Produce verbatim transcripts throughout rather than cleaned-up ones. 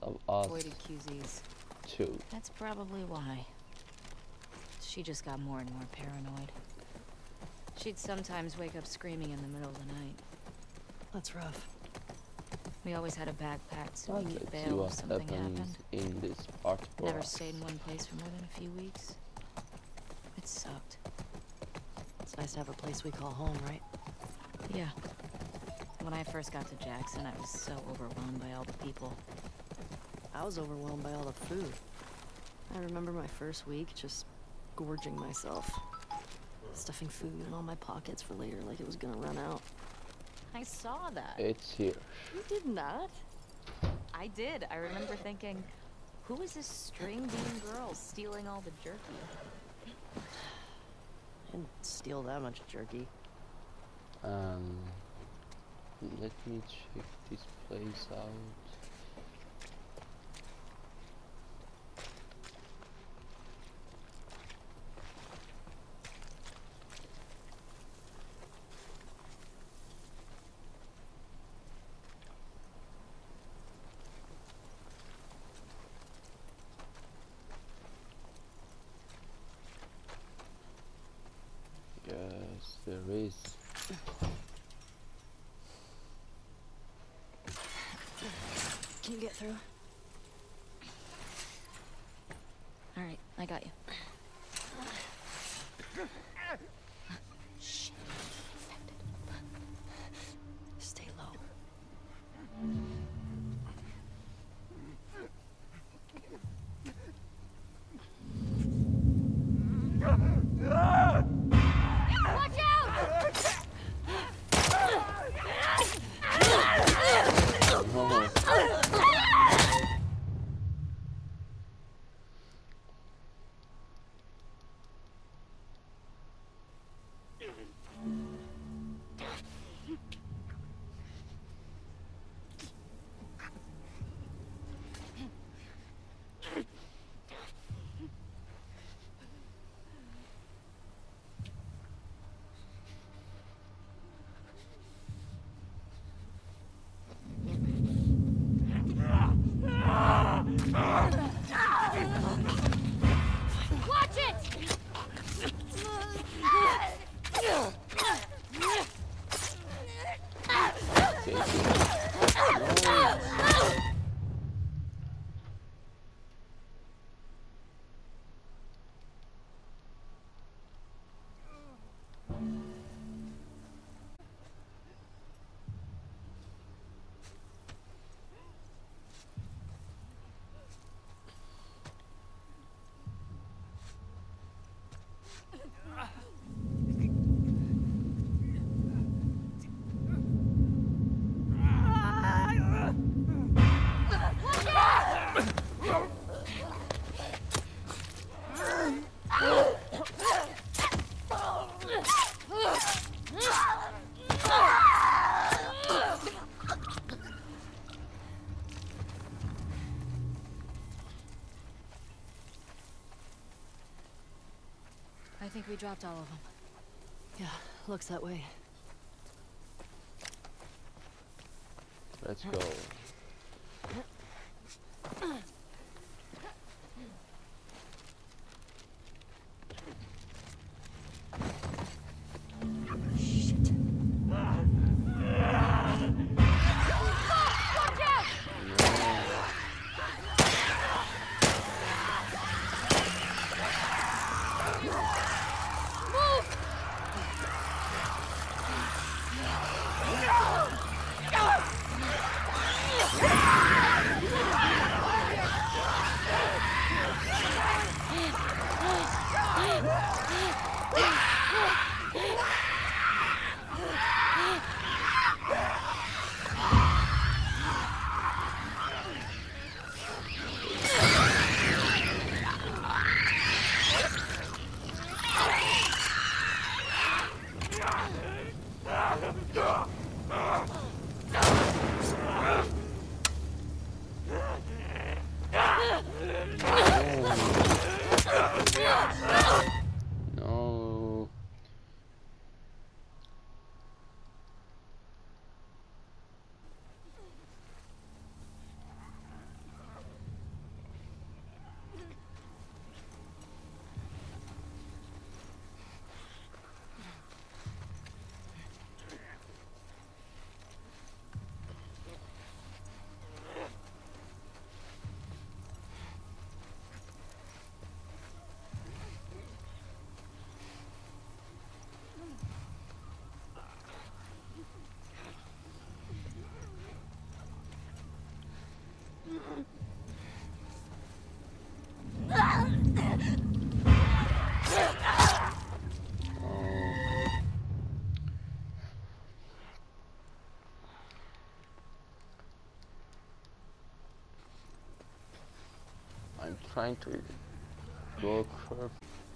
of us avoided Q Zs. too. That's probably why. She just got more and more paranoid. She'd sometimes wake up screaming in the middle of the night. That's rough. We always had a bag packed so Well, we could let's see bail what if something happens happened. in this part for Never us. stayed in one place for more than a few weeks. It sucked. It's nice to have a place we call home, right? Yeah. When I first got to Jackson, I was so overwhelmed by all the people. I was overwhelmed by all the food. I remember my first week just gorging myself. Stuffing food in all my pockets for later like it was gonna run out. I saw that. It's here. You did not? I did. I remember thinking, who is this string bean girl stealing all the jerky? I didn't steal that much jerky. Um, let me check this place out. Yes, there is. Can you get through? All right, I got you. Shit, infected. Stay low. Watch out! Oh. Watch it! Take it. No. I think we dropped all of them. Yeah, looks that way. Let's go. No. I'm trying to go curve.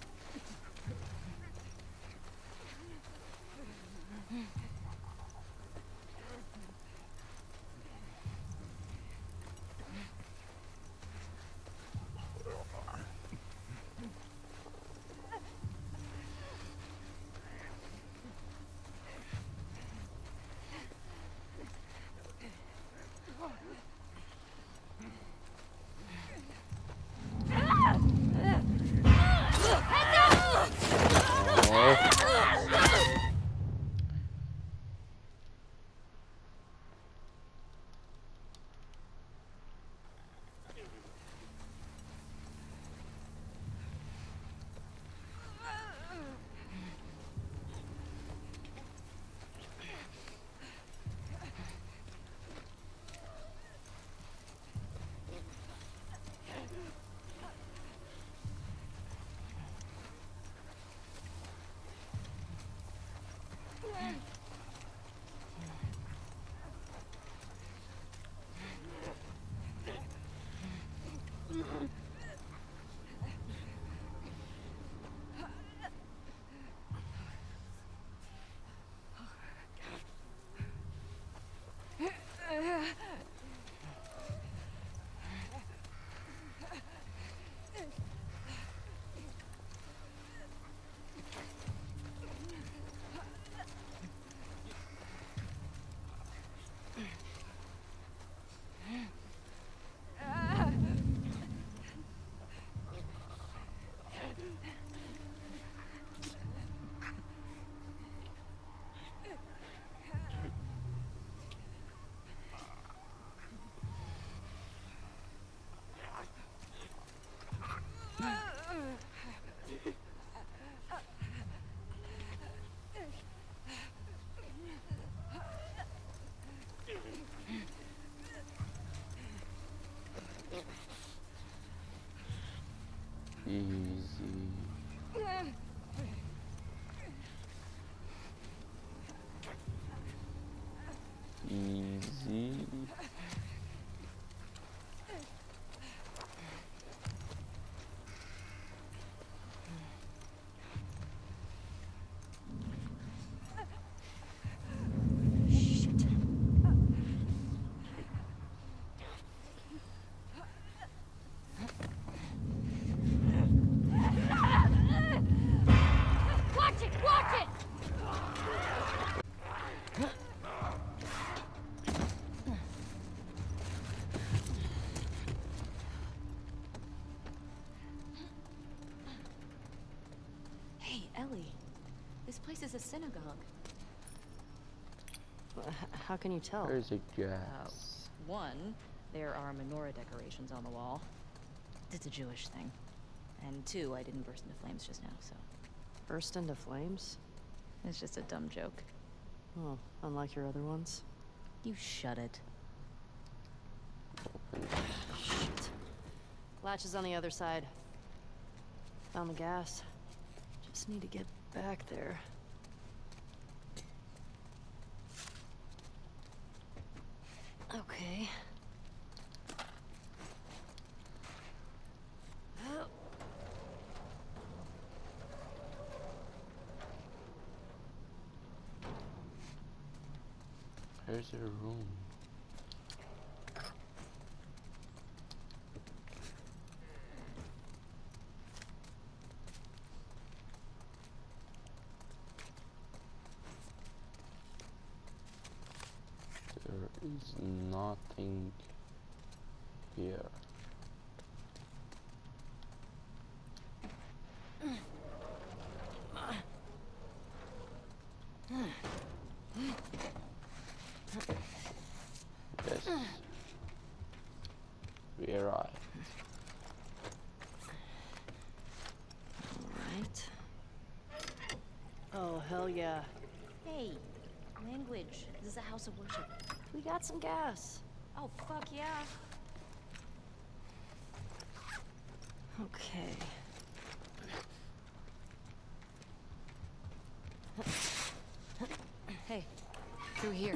Easy. Easy. Shit. Watch it! Watch it! Hey, Ellie. This place is a synagogue. H- How can you tell? Where's the Uh, gas? one, there are menorah decorations on the wall. It's a Jewish thing. And two, I didn't burst into flames just now, so Burst into flames? it's just a dumb joke. Oh, unlike your other ones. You shut it. Shit. Latch is on the other side. Found the gas. Just need to get back there. Okay. Oh. Where's your room? There is nothing here. Yes. We arrived. Alright. Oh, hell yeah. Hey, language. This is a house of worship. We got some gas. Oh, fuck yeah. Okay. Hey, through here.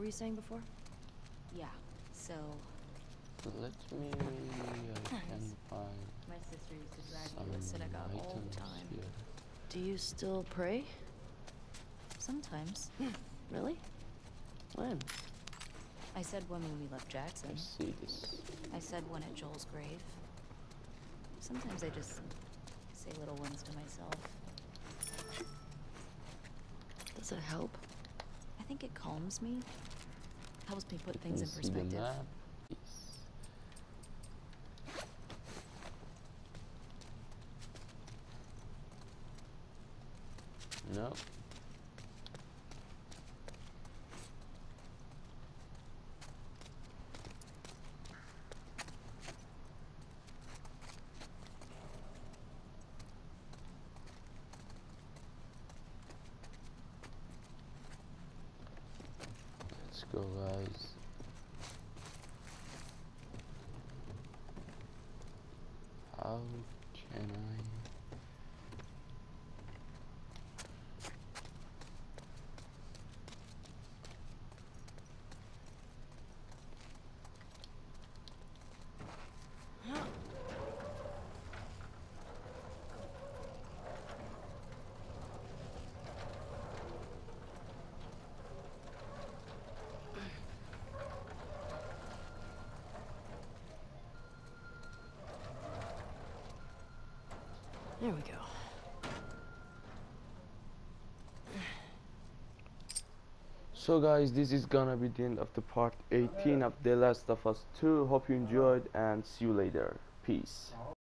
were you saying before? Yeah, so Let me. I can find my sister used to drag some me to the synagogue all items the time. here. Do you still pray? Sometimes. Really? When? I said one when we left Jackson. I see this. I said one at Joel's grave. Sometimes I just say little ones to myself. Does it help? I think it calms me. Helps me put Let things me in see the perspective. map. Yes. No. Let's go, guys. How can I? There we go. So guys, this is gonna be the end of the part eighteen of The Last of Us two. Hope you enjoyed and see you later. Peace.